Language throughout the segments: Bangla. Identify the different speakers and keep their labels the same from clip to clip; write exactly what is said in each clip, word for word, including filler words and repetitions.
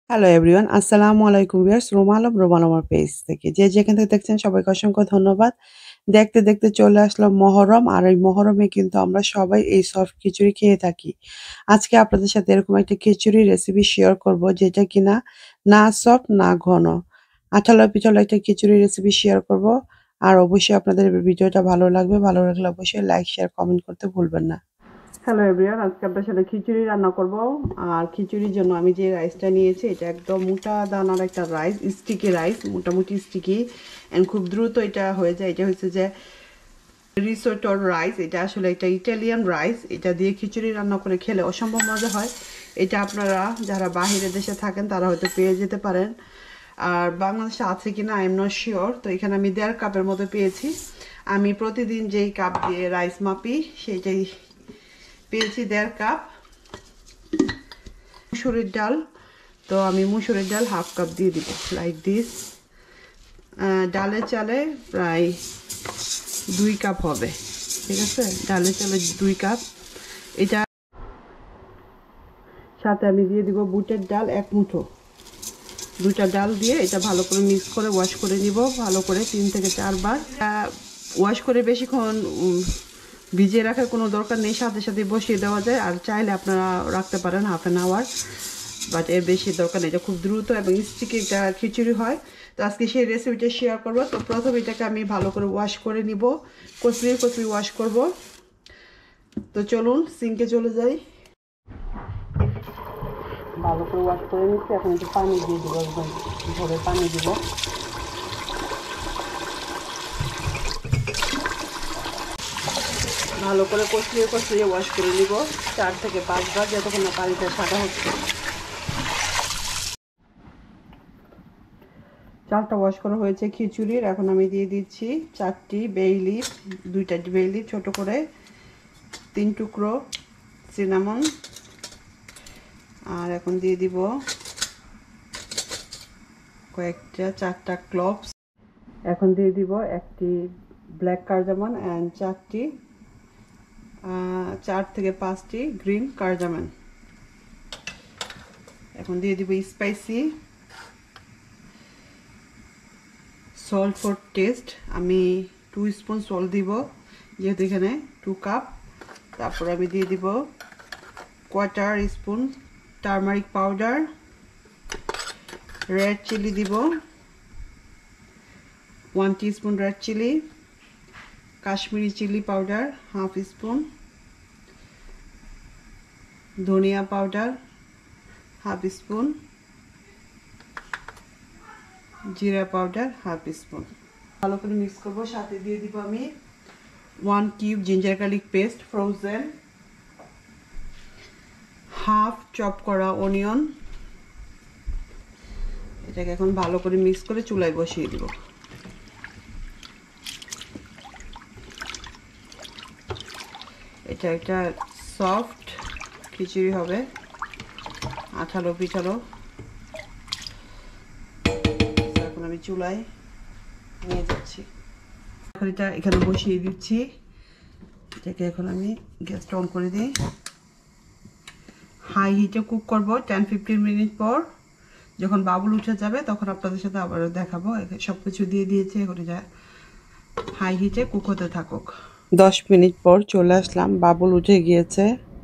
Speaker 1: হ্যালো এভরিওয়ান, আসসালামু আলাইকুম ভিউয়ার্স। রোমা আলম, রোমা আলমের পেজ থেকে যে যেখান থেকে দেখছেন সবাইকে অসংখ্য ধন্যবাদ। দেখতে দেখতে চলে আসলো মহরম, আর এই মহরমে কিন্তু আমরা সবাই এই সফট খিচুড়ি খেয়ে থাকি। আজকে আপনাদের সাথে এরকম একটা খিচুড়ি রেসিপি শেয়ার করব, যেটা কিনা না সফট না ঘন, আঠালো পিঠালো একটা খিচুড়ি রেসিপি শেয়ার করব। আর অবশ্যই আপনাদের ভিডিওটা ভালো লাগবে, ভালো লাগলে অবশ্যই লাইক শেয়ার কমেন্ট করতে ভুলবেন না। হ্যালো এভরিওয়ান, আজকে আপনার সাথে খিচুড়ি রান্না করব। আর খিচুড়ির জন্য আমি যে রাইসটা নিয়েছি, এটা একদম মোটা দানার একটা রাইস, স্টিকি রাইস, মোটামুটি স্টিকি অ্যান্ড খুব দ্রুত এটা হয়ে যায়। এটা হচ্ছে যে রিসোটোর রাইস, এটা আসলে একটা ইটালিয়ান রাইস। এটা দিয়ে খিচুড়ি রান্না করে খেলে অসম্ভব মজা হয়। এটা আপনারা যারা বাহিরের দেশে থাকেন তারা হয়তো পেয়ে যেতে পারেন, আর বাংলাদেশে আছে কিনা আই এম নট শিওর। তো এখানে আমি দেড় কাপের মতো পেয়েছি। আমি প্রতিদিন যেই কাপ দিয়ে রাইস মাপি সেইটাই পেয়েছি, দেড় কাপ। মুসুরির ডাল, তো আমি মুসুরির ডাল হাফ কাপ দিয়ে দিব, লাইক দিস। ডালের চালে প্রায় দুই কাপ হবে, ঠিক আছে? ডালের চালে দুই কাপ। এটা সাথে আমি দিয়ে দিব বুটের ডাল এক মুঠো। দুইটা ডাল দিয়ে এটা ভালো করে মিক্স করে ওয়াশ করে নিব ভালো করে, তিন থেকে চারবার ওয়াশ করে। বেশিক্ষণ ভিজিয়ে রাখার কোনো দরকার নেই, সাথে সাথে বসিয়ে দেওয়া যায়। আর চাইলে আপনারা রাখতে পারেন হাফ অ্যান আওয়ার, বাট এর বেশি দরকার নেই। এটা খুব দ্রুত এবং স্টিকি একটা খিচুড়ি হয়। তো আজকে সেই রেসিপিটা শেয়ার করবো। তো প্রথমে এটাকে আমি ভালো করে ওয়াশ করে নিব, কচলি কচলি ওয়াশ করব। তো চলুন সিঙ্কে চলে যাই। ভালো করে ওয়াশ করে নিচ্ছি, এখন একটু পানি দিয়ে দেবো, একদম ভরে পানি দিব। ভালো করে কচলিয়ে কচলিয়ে ওয়াশ করে নিব চার থেকে পাঁচবার, যতক্ষণ না পানিটা সাদা হচ্ছে। চালটা ওয়াশ করা হয়েছে খিচুড়ির। এখন আমি দিয়ে দিচ্ছি চারটি বে লিফ, দুইটা বে লিফ ছোট করে, তিন টুকরো সিনামন, আর এখন দিয়ে দিব কয়েকটা চারটা ক্লভস। এখন দিয়ে দিব একটি ব্ল্যাক কার্ডামন অ্যান্ড চারটি চার থেকে পাঁচটি গ্রিন কার্ডামন। এখন দিয়ে দিব স্পাইসি সল্ট ফর টেস্ট। আমি টু স্পুন সল্ট দিব, যেহেতু এখানে টু কাপ। তারপর আমি দিয়ে দিব quarter spoon turmeric powder, red chilli দিব one teaspoon red chilli, Kashmiri chilli powder half spoon, ধনিয়া পাউডার হাফ স্পুন, জিরা পাউডার হাফ স্পুন। ভালো করে মিক্স করবো। সাথে দিয়ে দিব আমি one cube ginger garlic paste frozen, half chop করা অনিয়ন। এটাকে এখন ভালো করে মিক্স করে চুলায় বসিয়ে দিব। এটা একটা সফট খিচুড়ি হবে, আঠালো পিঠালো। এখন আমি চুলায় নিয়ে যাচ্ছি, এখন এটা এখানে বসিয়ে দিচ্ছি। এটাকে এখন আমি গ্যাসটা অন করে দিই। হাই হিটে কুক করবো টেন ফিফটিন মিনিট পর। যখন বাবুল উঠে যাবে তখন আপনাদের সাথে আবার দেখাবো। সব কিছু দিয়ে দিয়েছি, এখন এটা হাই হিটে কুক হতে থাকুক। দশ মিনিট পর চলে আসলাম, বাবুল উঠে গিয়েছে।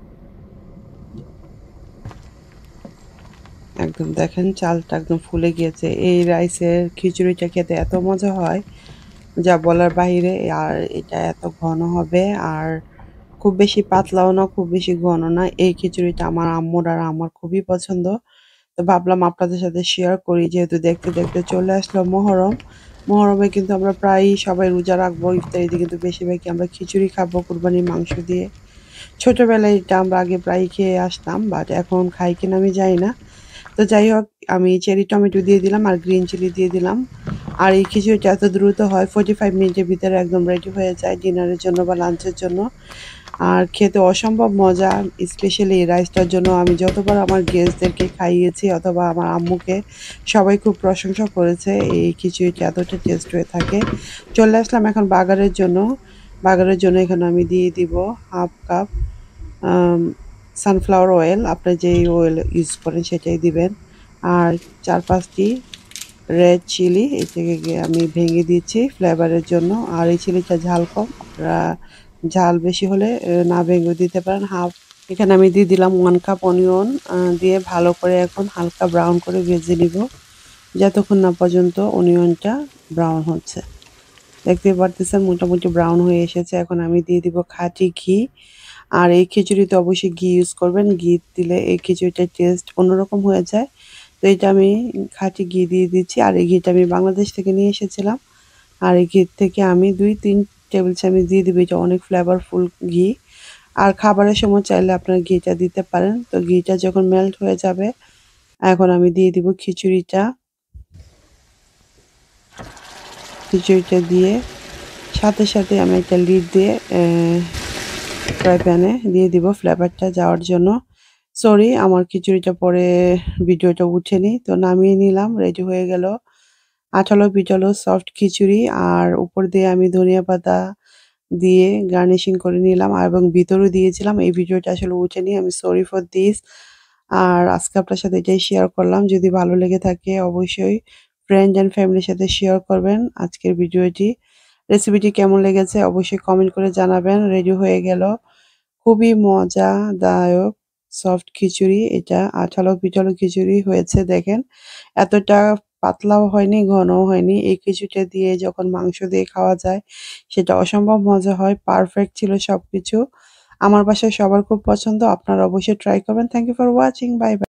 Speaker 1: একদম দেখেন চালটা একদম ফুলে গিয়েছে। এই রাইসের খিচুড়িটা খেতে এত মজা হয় যা বলার বাইরে। আর এটা এত ঘন হবে, আর খুব বেশি পাতলাও না, খুব বেশি ঘন না। এই খিচুড়িটা আমার আম্মুর আর আমার খুবই পছন্দ। তো ভাবলাম আপনাদের সাথে শেয়ার করি, যেহেতু দেখতে দেখতে চলে আসলো মহরম। মহরমে কিন্তু আমরা প্রায়ই সবাই রোজা রাখবো, ইফতারিতে কিন্তু বেশিরভাগই আমরা খিচুড়ি খাবো কুরবানির মাংস দিয়ে। ছোটবেলায় এটা আমরা আগে প্রায় খেয়ে আসতাম, বাট এখন খাই কিনা আমি জানি না। তো যাই হোক, আমি চেরি টমেটো দিয়ে দিলাম আর গ্রিন চিলি দিয়ে দিলাম। আর এই খিচুড়িটা এত দ্রুত হয়, ফোর্টি ফাইভ মিনিটের ভিতরে একদম রেডি হয়ে যায় ডিনারের জন্য বা লাঞ্চের জন্য। আর খেতে অসম্ভব মজা। স্পেশালি এই রাইসটার জন্য আমি যতবার আমার গেস্টদেরকে খাইয়েছি অথবা আমার আম্মুকে, সবাই খুব প্রশংসা করেছে এই খিচুড়িটা এতটা টেস্ট হয়ে থাকে। চলে আসলাম এখন বাগারের জন্য। বাগারের জন্য এখানে আমি দিয়ে দিব হাফ কাপ সানফ্লাওয়ার অয়েল। আপনারা যেই অয়েল ইউজ করেন সেটাই দিবেন। আর চার পাঁচটি রেড চিলি এটাকে আমি ভেঙে দিচ্ছি ফ্লেভারের জন্য। আর এই চিলিটা ঝাল কম, আপনারা ঝাল বেশি হলে না ভেঙে দিতে পারেন। হাফ এখানে আমি দিয়ে দিলাম ওয়ান কাপ অনিয়ন দিয়ে ভালো করে এখন হালকা ব্রাউন করে ভেজে নিব, যতক্ষণ না পর্যন্ত অনিয়নটা ব্রাউন হচ্ছে। দেখতে পারতেছেন মোটামুটি ব্রাউন হয়ে এসেছে। এখন আমি দিয়ে দিব খাঁটি ঘি। আর এই খিচুড়িতে অবশ্যই ঘি ইউজ করবেন, ঘি দিলে এই খিচুড়িটার টেস্ট অন্যরকম হয়ে যায়। তো এটা আমি খাঁটি ঘি দিয়ে দিচ্ছি। আর এই ঘিটা আমি বাংলাদেশ থেকে নিয়ে এসেছিলাম। আর এই ঘি থেকে আমি দুই তিন টেবিল চামচ দিয়ে দিব, এটা অনেক ফ্লেভারফুল ঘি। আর খাবারের সময় চাইলে আপনার ঘিটা দিতে পারেন। তো ঘিটা যখন মেল্ট হয়ে যাবে এখন আমি দিয়ে দিব খিচুড়িটা। খিচুড়িটা দিয়ে সাথে সাথে আমি একটা লিড দিয়ে ফ্রাই প্যানে দিয়ে দিব ফ্লেভারটা যাওয়ার জন্য। সরি, আমার খিচুড়িটা পরে ভিডিওটা উঠেনি, তো নামিয়ে নিলাম। রেডি হয়ে গেল আঠালো পিঠালো সফট খিচুড়ি। আর উপর দিয়ে আমি ধনিয়া পাতা দিয়ে গার্নিশিং করে নিলাম এবং ভিতরেও দিয়েছিলাম। এই ভিডিওটা আসলে উঠেনি, আমি সরি ফর দিস। আর আজকে আপনার সাথে এটাই শেয়ার করলাম। যদি ভালো লেগে থাকে অবশ্যই ফ্রেন্ড অ্যান্ড ফ্যামিলির সাথে শেয়ার করবেন আজকের ভিডিওটি। রেসিপিটি কেমন লেগেছে অবশ্যই কমেন্ট করে জানাবেন। রেডি হয়ে গেল খুবই মজাদায়ক সফট খিচুড়ি। এটা আঠালো পিঠালো খিচুড়ি হয়েছে দেখেন। এতটা পাতলাও হয়নি, ঘনও হয়নি। এই খিচুড়িটা দিয়ে যখন মাংস দিয়ে খাওয়া যায় সেটা অসম্ভব মজা হয়। পারফেক্ট ছিল সবকিছু। আমার বাসায় সবার খুব পছন্দ। আপনারা অবশ্যই ট্রাই করবেন। Thank you for watching. Bye by.